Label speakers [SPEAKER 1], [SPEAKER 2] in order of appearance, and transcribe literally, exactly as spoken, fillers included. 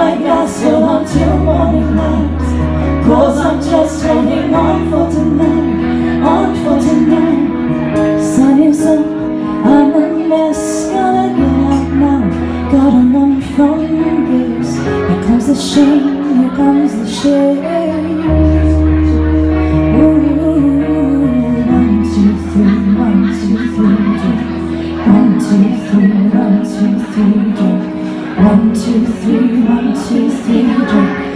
[SPEAKER 1] my glass full until morning light, 'cause I'm just holding on for tonight, on for tonight. Sun is up, I'm a mess, gotta get out now, gotta run from this. Here comes the shame, here comes the shame. Ooh, one, two, three, one, two, three, drink. One, two, three, one, two, three, drink. One, two, three, one, two, three, drink.